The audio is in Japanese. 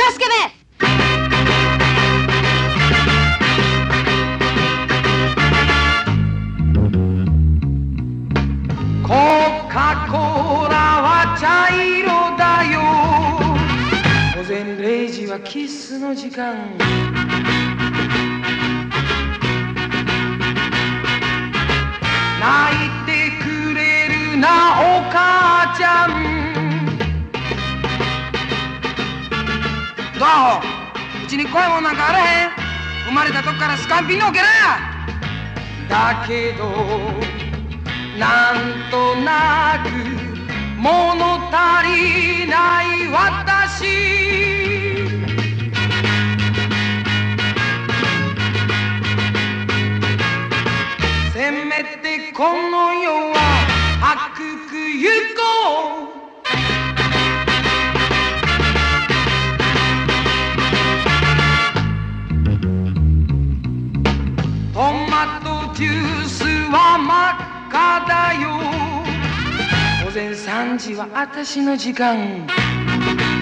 助め。 コカ・コーラは茶色だよ。午前0時はキスの時間。泣いてくれるなお母ちゃん。どうアホ、うちに怖いもんなんかあらへん。生まれたとこからスカンピンのおけなや。だけどなんとなく物足りない私。せめてこの世は白く行こう。トマトジュースは真っ赤だよ。午前3時は私の時間。